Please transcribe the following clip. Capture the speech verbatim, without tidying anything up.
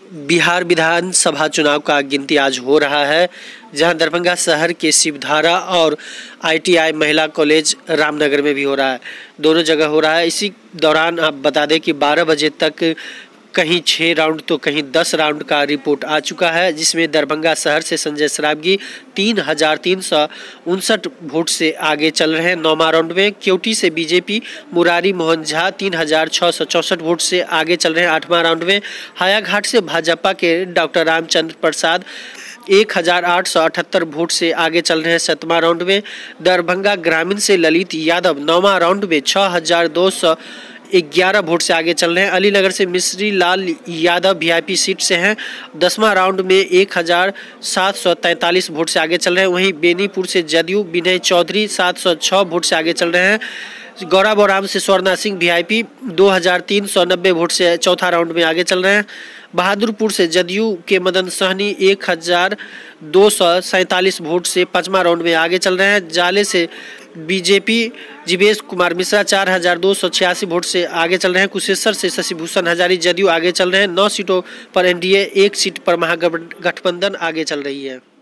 बिहार विधानसभा चुनाव का गिनती आज हो रहा है, जहां दरभंगा शहर के शिवधारा और आईटीआई महिला कॉलेज रामनगर में भी हो रहा है। दोनों जगह हो रहा है। इसी दौरान आप बता दें कि बारह बजे तक कहीं छः राउंड तो कहीं दस राउंड का रिपोर्ट आ चुका है, जिसमें दरभंगा शहर से संजय सरावगी तीन हजार तीन सौ उनसठ वोट से आगे चल रहे हैं नौवां राउंड में। केवटी से बीजेपी मुरारी मोहन झा तीन हजार छः सौ चौंसठ वोट से आगे चल रहे हैं आठवां राउंड में। हायाघाट से भाजपा के डॉक्टर रामचंद्र प्रसाद एक हजार आठ सौ अठहत्तर वोट से आगे चल रहे हैं सातवां राउंड में। दरभंगा ग्रामीण से ललित यादव नौवां राउंड में छः हजार दो सौ ग्यारह वोट से आगे चल रहे हैं। अलीनगर से मिश्री लाल यादव वीआईपी सीट से हैं, दसवां राउंड में एक हजार सात सौ तैंतालीस वोट से आगे चल रहे हैं। वहीं बेनीपुर से जदयू विनय चौधरी सात सौ छः वोट से आगे चल रहे हैं। गौरा बोराम से स्वर्णा सिंह वीआईपी दो हजार तीन सौ नब्बे वोट से चौथा राउंड में आगे चल रहे हैं। बहादुरपुर से जदयू के मदन सहनी एक हजार दो सौ सैंतालीस वोट से पाँचवा राउंड में आगे चल रहे हैं। जाले से बीजेपी जीवेश कुमार मिश्रा चार हजार दो सौ छियासी वोट से आगे चल रहे हैं। कुशेश्वर से शशिभूषण हजारी जदयू आगे चल रहे हैं। नौ सीटों पर एनडीए, एक सीट पर महागठबंधन आगे चल रही है।